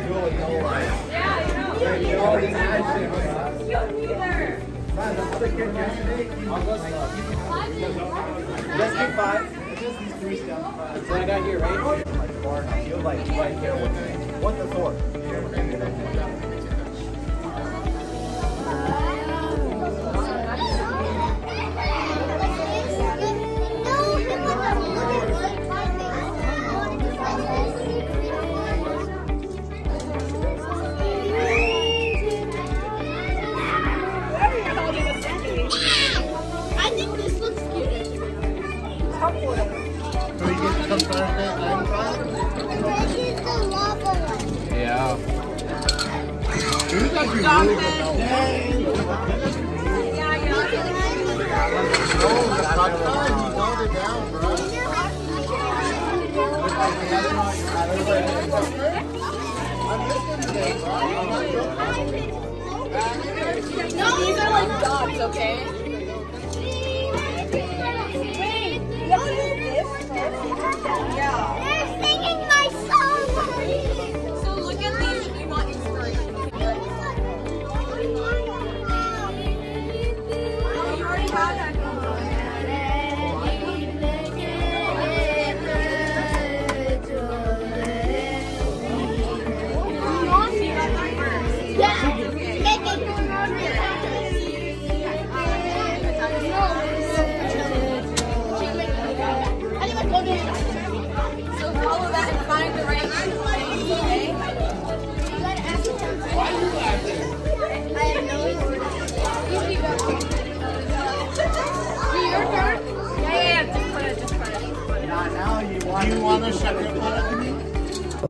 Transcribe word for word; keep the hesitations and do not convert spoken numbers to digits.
Just keep five. Just these three down. That's what I got here, right? Like far enough. You're like right here. What's the four? Yeah. You guys are really good. Yeah, yeah. No, these are like dots, okay?